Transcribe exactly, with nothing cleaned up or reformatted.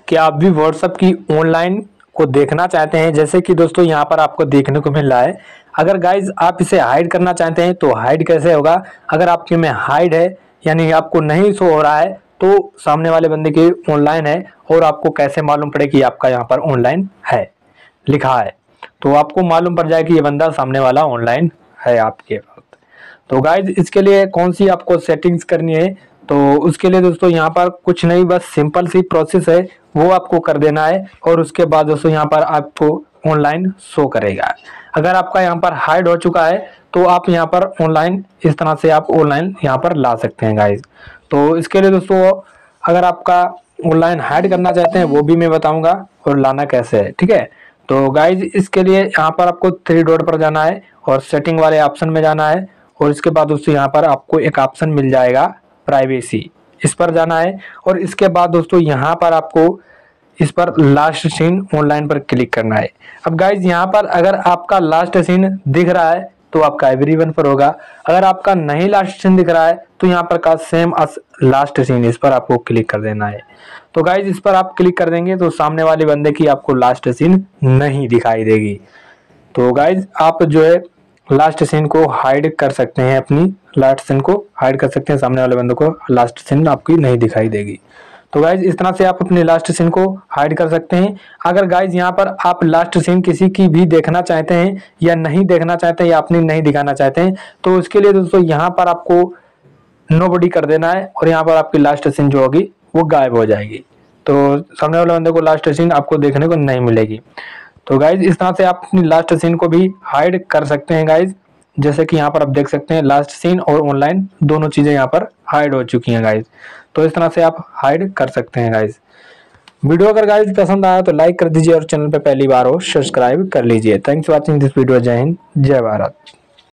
क्या आप भी व्हाट्सएप की ऑनलाइन को देखना चाहते हैं? जैसे कि दोस्तों यहाँ पर आपको देखने को मिल रहा है। अगर गाइज आप इसे हाइड करना चाहते हैं तो हाइड कैसे होगा? अगर आपके में हाइड है यानी आपको नहीं शो हो रहा है तो सामने वाले बंदे की ऑनलाइन है, और आपको कैसे मालूम पड़े कि आपका यहाँ पर ऑनलाइन है लिखा है, तो आपको मालूम पड़ जाए कि ये बंदा सामने वाला ऑनलाइन है आपके वक्त। तो गाइज इसके लिए कौन सी आपको सेटिंग्स करनी है? तो उसके लिए दोस्तों यहाँ पर कुछ नहीं, बस सिंपल सी प्रोसेस है, वो आपको कर देना है और उसके बाद दोस्तों यहाँ पर आपको ऑनलाइन शो करेगा। अगर आपका यहाँ पर हाइड हो चुका है तो आप यहाँ पर ऑनलाइन इस तरह से आप ऑनलाइन यहाँ पर ला सकते हैं गाइज। तो इसके लिए दोस्तों अगर आपका ऑनलाइन हाइड करना चाहते हैं वो भी मैं बताऊंगा और लाना कैसे है, ठीक है। तो गाइज इसके लिए यहाँ पर आपको थ्री डॉट पर जाना है और सेटिंग वाले ऑप्शन में जाना है, और इसके बाद दोस्तों यहाँ पर आपको एक ऑप्शन मिल जाएगा प्राइवेसी, इस पर जाना है। और इसके बाद दोस्तों यहाँ पर आपको इस पर लास्ट सीन ऑनलाइन पर क्लिक करना है। अब गाइज यहाँ पर अगर आपका लास्ट सीन दिख रहा है तो आपका एवरीवन पर होगा, अगर आपका नहीं लास्ट सीन दिख रहा है तो यहाँ पर का सेम अस लास्ट सीन, इस पर आपको क्लिक कर देना है। तो गाइज इस पर आप क्लिक कर देंगे तो सामने वाले बंदे की आपको लास्ट सीन नहीं दिखाई देगी। तो गाइज आप जो है लास्ट सीन को हाइड कर सकते हैं, अपनी लास्ट सीन को हाइड कर सकते हैं, सामने वाले बंदे को लास्ट सीन आपकी नहीं दिखाई देगी। तो गाइज इस तरह से आप अपने लास्ट सीन को हाइड कर सकते हैं। अगर गाइज यहाँ पर आप लास्ट सीन किसी की भी देखना चाहते हैं या नहीं देखना चाहते हैं या अपनी नहीं दिखाना चाहते हैं तो उसके लिए दोस्तों यहाँ पर आपको नोबडी कर देना है और यहाँ पर आपकी लास्ट सीन जो होगी वो गायब हो जाएगी। तो सामने वाले बंदे को लास्ट सीन आपको देखने को नहीं मिलेगी। तो गाइज इस तरह से आप अपनी लास्ट सीन को भी हाइड कर सकते हैं गाइज। जैसे कि यहाँ पर आप देख सकते हैं लास्ट सीन और ऑनलाइन दोनों चीजें यहाँ पर हाइड हो चुकी हैं गाइज। तो इस तरह से आप हाइड कर सकते हैं गाइज। वीडियो अगर गाइज पसंद आया तो लाइक कर दीजिए और चैनल पे पहली बार हो सब्सक्राइब कर लीजिए। Thanks for watching this video. जय हिंद, जय भारत।